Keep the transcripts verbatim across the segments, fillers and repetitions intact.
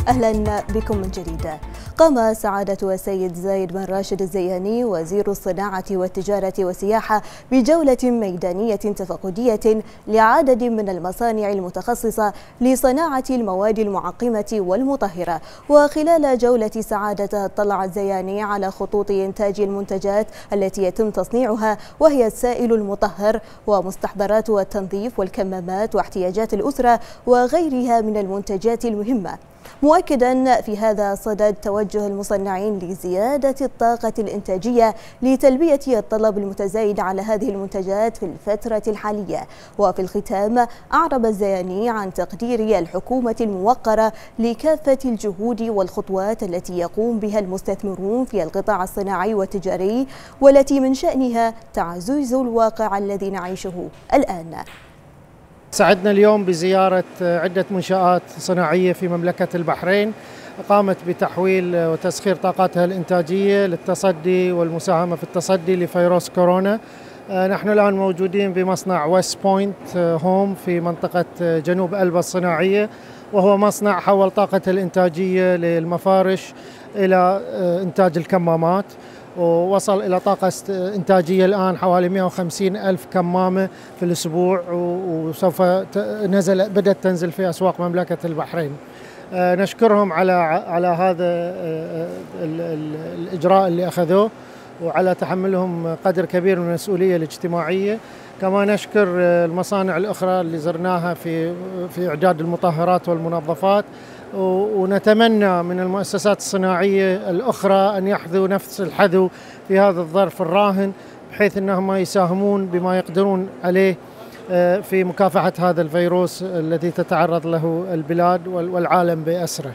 أهلا بكم من جديد. قام سعادة السيد زايد بن راشد الزياني وزير الصناعة والتجارة والسياحة بجولة ميدانية تفقدية لعدد من المصانع المتخصصة لصناعة المواد المعقمة والمطهرة. وخلال جولة سعادة اطلع الزياني على خطوط إنتاج المنتجات التي يتم تصنيعها، وهي السائل المطهر ومستحضرات التنظيف والكمامات واحتياجات الأسرة وغيرها من المنتجات المهمة، مؤكدا في هذا الصدد توجه المصنعين لزيادة الطاقة الإنتاجية لتلبية الطلب المتزايد على هذه المنتجات في الفترة الحالية. وفي الختام أعرب الزياني عن تقدير الحكومة الموقرة لكافة الجهود والخطوات التي يقوم بها المستثمرون في القطاع الصناعي والتجاري، والتي من شأنها تعزيز الواقع الذي نعيشه الآن. سعدنا اليوم بزيارة عدة منشآت صناعية في مملكة البحرين قامت بتحويل وتسخير طاقاتها الإنتاجية للتصدي والمساهمة في التصدي لفيروس كورونا. نحن الآن موجودين بمصنع ويست بوينت هوم في منطقة جنوب ألبا الصناعية، وهو مصنع حول طاقته الإنتاجية للمفارش إلى إنتاج الكمامات، ووصل إلى طاقة إنتاجية الآن حوالي مئة وخمسين ألف كمامة في الأسبوع، وسوف نزل بدأت تنزل في أسواق مملكة البحرين. نشكرهم على على هذا الإجراء اللي أخذوه وعلى تحملهم قدر كبير من المسؤولية الاجتماعية. كما نشكر المصانع الأخرى اللي زرناها في في إعداد المطهرات والمنظفات، ونتمنى من المؤسسات الصناعية الأخرى أن يحذوا نفس الحذو في هذا الظرف الراهن، بحيث أنهم يساهمون بما يقدرون عليه في مكافحة هذا الفيروس الذي تتعرض له البلاد والعالم بأسره.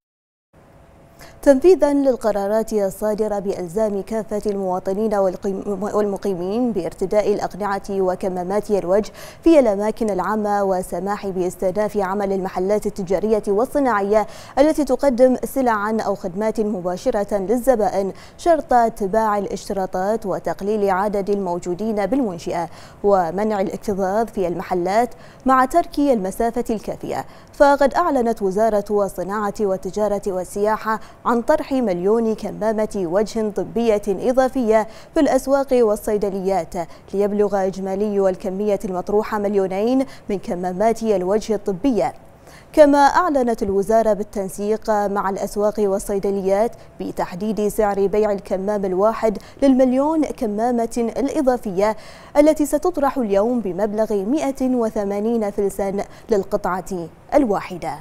تنفيذا للقرارات الصادرة بإلزام كافة المواطنين والمقيمين بارتداء الأقنعة وكمامات الوجه في الأماكن العامة، وسماح باستئناف عمل المحلات التجارية والصناعية التي تقدم سلعا أو خدمات مباشرة للزبائن، شرط اتباع الاشتراطات وتقليل عدد الموجودين بالمنشأة، ومنع الاكتظاظ في المحلات مع ترك المسافة الكافية. فقد أعلنت وزارة الصناعة والتجارة والسياحة عن طرح مليون كمامة وجه طبية إضافية في الأسواق والصيدليات، ليبلغ إجمالي الكمية المطروحة مليونين من كمامات الوجه الطبية. كما أعلنت الوزارة بالتنسيق مع الأسواق والصيدليات بتحديد سعر بيع الكمام الواحد للمليون كمامة الإضافية التي ستطرح اليوم بمبلغ مئة وثمانين فلسا للقطعة الواحدة.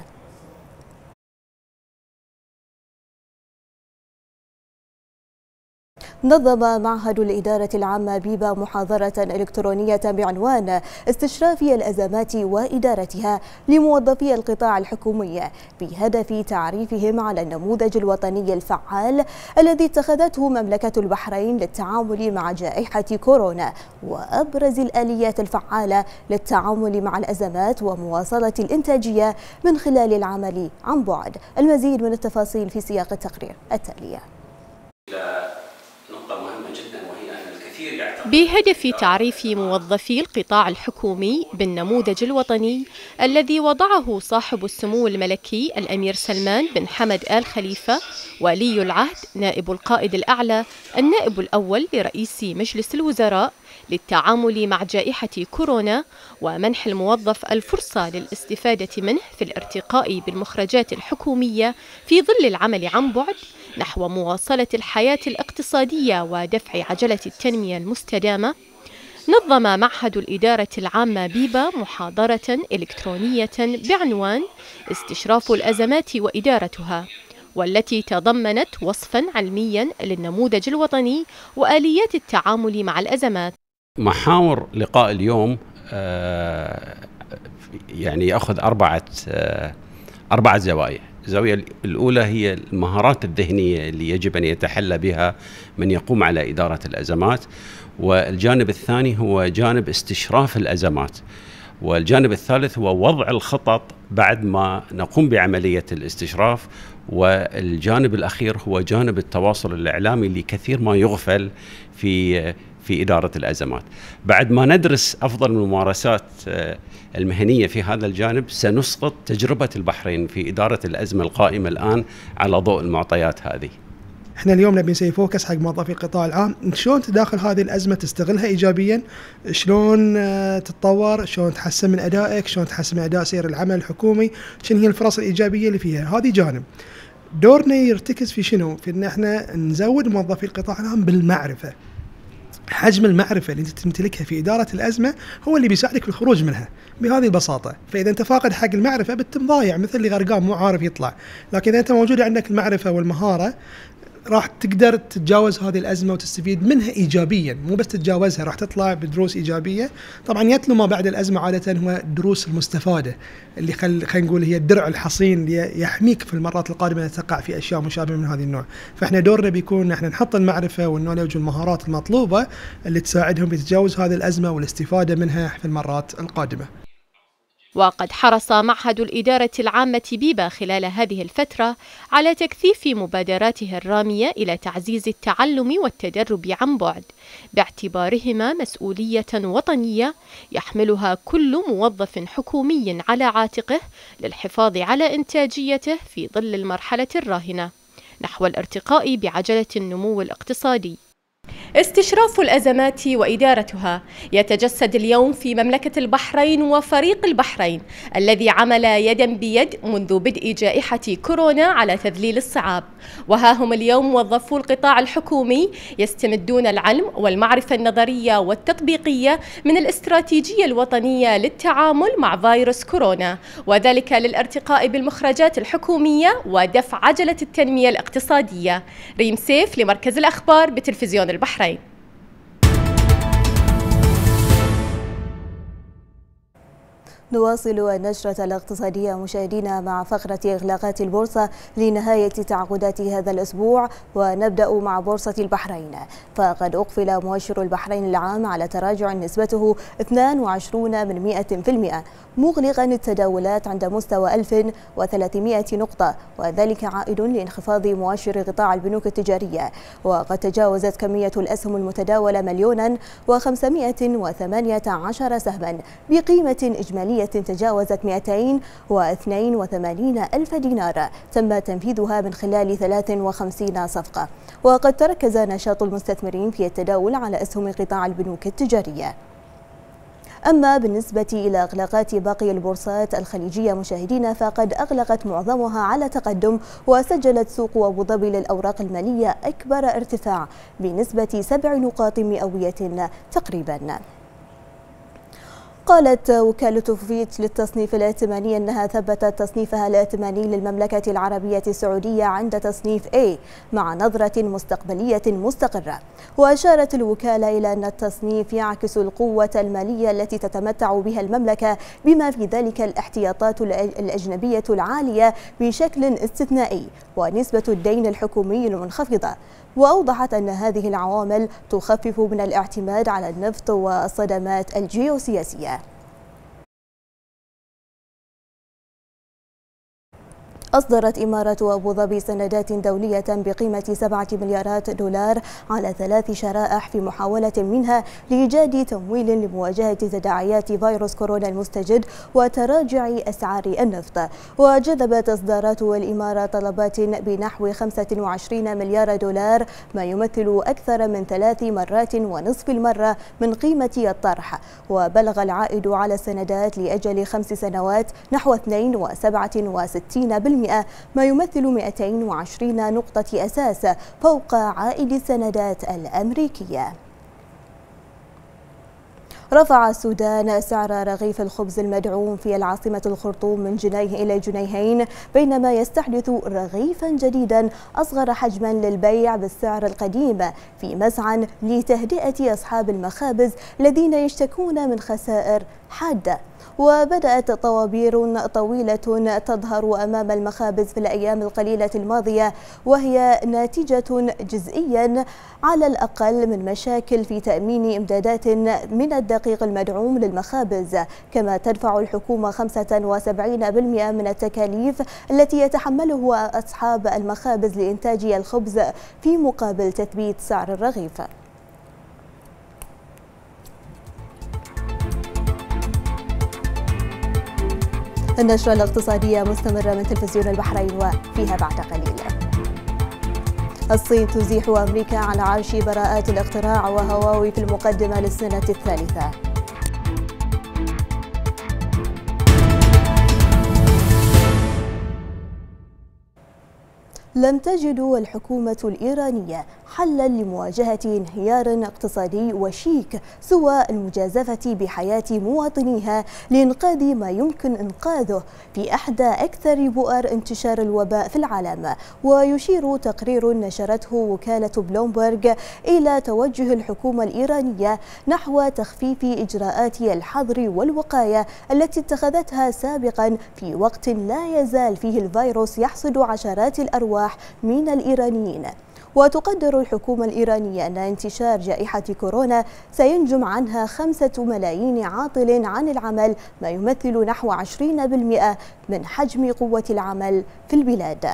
نظم معهد الإدارة العامة بيبا محاضرة إلكترونية بعنوان استشراف الأزمات وإدارتها لموظفي القطاع الحكومي، بهدف تعريفهم على النموذج الوطني الفعال الذي اتخذته مملكة البحرين للتعامل مع جائحة كورونا، وأبرز الآليات الفعالة للتعامل مع الأزمات ومواصلة الإنتاجية من خلال العمل عن بعد. المزيد من التفاصيل في سياق التقرير التالي. بهدف تعريف موظفي القطاع الحكومي بالنموذج الوطني الذي وضعه صاحب السمو الملكي الأمير سلمان بن حمد آل خليفة ولي العهد نائب القائد الأعلى النائب الأول لرئيس مجلس الوزراء للتعامل مع جائحة كورونا، ومنح الموظف الفرصة للاستفادة منه في الارتقاء بالمخرجات الحكومية في ظل العمل عن بعد نحو مواصلة الحياة الاقتصادية ودفع عجلة التنمية المستدامة، نظم معهد الإدارة العامة بيبا محاضرة إلكترونية بعنوان استشراف الأزمات وإدارتها، والتي تضمنت وصفا علميا للنموذج الوطني وآليات التعامل مع الأزمات. محاور لقاء اليوم يعني يأخذ أربعة أربعة زوايا. الزاوية الأولى هي المهارات الذهنية اللي يجب أن يتحلى بها من يقوم على إدارة الأزمات، والجانب الثاني هو جانب استشراف الأزمات، والجانب الثالث هو وضع الخطط بعد ما نقوم بعملية الاستشراف، والجانب الأخير هو جانب التواصل الإعلامي اللي كثير ما يغفل في في إدارة الأزمات. بعد ما ندرس أفضل الممارسات المهنية في هذا الجانب سنسقط تجربة البحرين في إدارة الأزمة القائمة الآن على ضوء المعطيات هذه. احنا اليوم نبي نسوي فوكس حق موظفي القطاع العام، شلون تداخل هذه الازمه تستغلها ايجابيا، شلون تتطور، شلون تحسن من ادائك، شلون تحسن من اداء سير العمل الحكومي، شنو هي الفرص الايجابيه اللي فيها. هذه جانب. دورنا يرتكز في شنو؟ في ان احنا نزود موظفي القطاع العام بالمعرفه. حجم المعرفة اللي انت تمتلكها في إدارة الأزمة هو اللي بيساعدك في الخروج منها بهذه البساطة. فإذا انت فاقد حق المعرفة بتم ضايع مثل اللي غرقان مو عارف يطلع، لكن إذا انت موجود عندك المعرفة والمهارة راح تقدر تتجاوز هذه الأزمة وتستفيد منها إيجابيا، مو بس تتجاوزها، راح تطلع بدروس إيجابية. طبعا يتلو ما بعد الأزمة عادة هو الدروس المستفادة اللي خل خلينا نقول هي الدرع الحصين اللي يحميك في المرات القادمة تقع في أشياء مشابهة من هذه النوع. فإحنا دورنا بيكون احنا نحط المعرفة والنولج والمهارات المطلوبة اللي تساعدهم بتجاوز هذه الأزمة والاستفادة منها في المرات القادمة. وقد حرص معهد الإدارة العامة بيبا خلال هذه الفترة على تكثيف مبادراته الرامية إلى تعزيز التعلم والتدرب عن بعد، باعتبارهما مسؤولية وطنية يحملها كل موظف حكومي على عاتقه للحفاظ على إنتاجيته في ظل المرحلة الراهنة نحو الارتقاء بعجلة النمو الاقتصادي. استشراف الأزمات وإدارتها يتجسد اليوم في مملكة البحرين وفريق البحرين الذي عمل يدا بيد منذ بدء جائحة كورونا على تذليل الصعاب، وها هم اليوم موظفو القطاع الحكومي يستمدون العلم والمعرفة النظرية والتطبيقية من الاستراتيجية الوطنية للتعامل مع فيروس كورونا، وذلك للارتقاء بالمخرجات الحكومية ودفع عجلة التنمية الاقتصادية. ريم سيف لمركز الأخبار بتلفزيون البحرين. نواصل النشرة الاقتصادية مشاهدينا مع فقرة إغلاقات البورصة لنهاية تعاقدات هذا الأسبوع، ونبدأ مع بورصة البحرين. فقد أقفل مؤشر البحرين العام على تراجع نسبته اثنين وعشرين من مئة في المئة، مغلقا التداولات عند مستوى ألف وثلاثمئة نقطة، وذلك عائد لانخفاض مؤشر قطاع البنوك التجارية. وقد تجاوزت كمية الأسهم المتداولة مليونا وخمسمئة وثمانية عشر سهما بقيمة إجمالية تجاوزت مئتين واثنين وثمانين ألف دينار، تم تنفيذها من خلال ثلاث وخمسين صفقة. وقد تركز نشاط المستثمرين في التداول على أسهم قطاع البنوك التجارية. أما بالنسبة إلى إغلاقات باقي البورصات الخليجية مشاهدينا، فقد أغلقت معظمها على تقدم، وسجلت سوق أبو ظبي للأوراق المالية أكبر ارتفاع بنسبة سبع نقاط مئوية تقريبا. قالت وكالة فيتش للتصنيف الائتماني أنها ثبتت تصنيفها الائتماني للمملكة العربية السعودية عند تصنيف A مع نظرة مستقبلية مستقرة. وأشارت الوكالة إلى أن التصنيف يعكس القوة المالية التي تتمتع بها المملكة، بما في ذلك الاحتياطات الأجنبية العالية بشكل استثنائي ونسبة الدين الحكومي المنخفضة. وأوضحت أن هذه العوامل تخفف من الاعتماد على النفط والصدمات الجيوسياسية. أصدرت إمارة أبو ظبي سندات دولية بقيمة سبعة مليارات دولار على ثلاث شرائح في محاولة منها لإيجاد تمويل لمواجهة تداعيات فيروس كورونا المستجد وتراجع أسعار النفط. وجذبت إصدارات الإمارة طلبات بنحو خمسة وعشرين مليار دولار، ما يمثل أكثر من ثلاث مرات ونصف المرة من قيمة الطرح. وبلغ العائد على السندات لأجل خمس سنوات نحو اثنين وسبعة وستين بالمئة، ما يمثل مئتين وعشرين نقطة أساس فوق عائد السندات الأمريكية. رفع السودان سعر رغيف الخبز المدعوم في العاصمة الخرطوم من جنيه إلى جنيهين، بينما يستحدث رغيفا جديدا أصغر حجما للبيع بالسعر القديم في مسعى لتهدئة أصحاب المخابز الذين يشتكون من خسائر حادة. وبدأت طوابير طويلة تظهر أمام المخابز في الأيام القليلة الماضية، وهي ناتجة جزئيا على الأقل من مشاكل في تأمين إمدادات من الدقيق المدعوم للمخابز. كما تدفع الحكومة خمسة وسبعين بالمئة من التكاليف التي يتحمله أصحاب المخابز لإنتاج الخبز في مقابل تثبيت سعر الرغيف. النشرة الاقتصادية مستمرة من تلفزيون البحرين وفيها بعد قليل. الصين تزيح أمريكا عن عرش براءات الاختراع وهواوي في المقدمة للسنة الثالثة. لم تجد الحكومة الإيرانية حلا لمواجهة انهيار اقتصادي وشيك سوى المجازفة بحياة مواطنيها لإنقاذ ما يمكن إنقاذه في إحدى أكثر بؤر انتشار الوباء في العالم. ويشير تقرير نشرته وكالة بلومبرغ إلى توجه الحكومة الإيرانية نحو تخفيف إجراءات الحظر والوقاية التي اتخذتها سابقا في وقت لا يزال فيه الفيروس يحصد عشرات الأرواح من الإيرانيين. وتقدر الحكومة الإيرانية أن انتشار جائحة كورونا سينجم عنها خمسة ملايين عاطل عن العمل، ما يمثل نحو عشرين بالمئة من حجم قوة العمل في البلاد.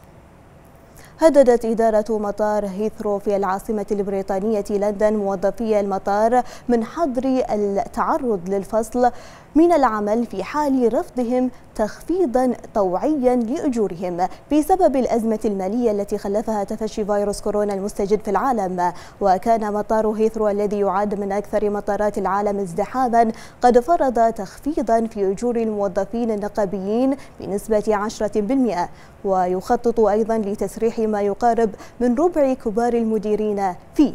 هددت إدارة مطار هيثرو في العاصمة البريطانية لندن موظفي المطار من حظر التعرض للفصل من العمل في حال رفضهم تخفيضا طوعيا لأجورهم بسبب الأزمة المالية التي خلفها تفشي فيروس كورونا المستجد في العالم. وكان مطار هيثرو الذي يعد من أكثر مطارات العالم ازدحاما قد فرض تخفيضا في أجور الموظفين النقابيين بنسبة عشرة بالمئة، ويخطط أيضا لتسريح ما يقارب من ربع كبار المديرين فيه.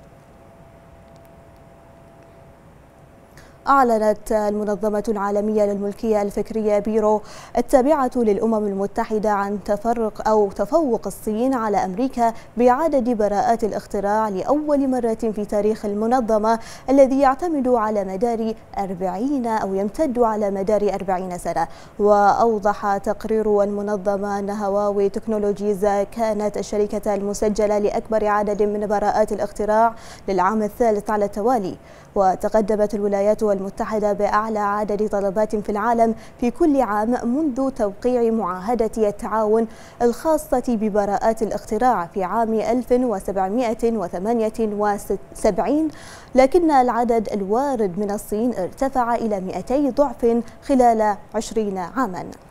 أعلنت المنظمة العالمية للملكية الفكرية بيرو التابعة للأمم المتحدة عن تفرق أو تفوق الصين على أمريكا بعدد براءات الاختراع لأول مرة في تاريخ المنظمة، الذي يعتمد على مدار أربعين أو يمتد على مدار أربعين سنة. وأوضح تقرير المنظمة أن هواوي تكنولوجيز كانت الشركة المسجلة لأكبر عدد من براءات الاختراع للعام الثالث على التوالي. وتقدمت الولايات المتحدة بأعلى عدد طلبات في العالم في كل عام منذ توقيع معاهدة التعاون الخاصة ببراءات الاختراع في عام ألف وسبعمئة وثمانية وسبعين، لكن العدد الوارد من الصين ارتفع إلى مئتي ضعف خلال عشرين عاما.